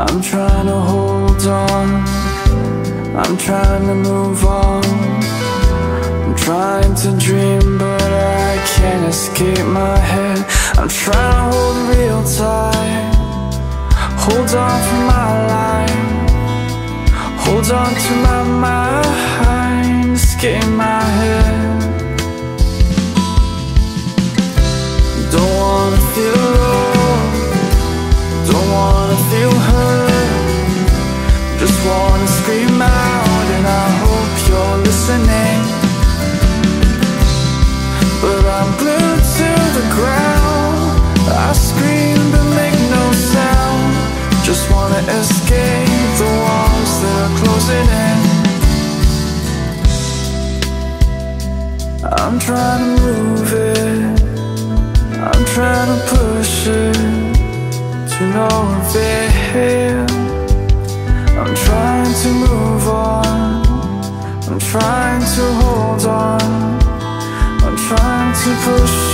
I'm trying to hold on, I'm trying to move on. I'm trying to dream, but I can't escape my head. I'm trying to hold real tight, hold on for my life, hold on to my mind, escape my head. Don't wanna feel alone, don't wanna feel hurt, just wanna scream out and I hope you're listening. But I'm glued to the ground, I scream but make no sound. Just wanna escape the walls that are closing in. I'm trying to move it, I'm trying to push it to no avail. I'm trying to move on, I'm trying to hold on, I'm trying to push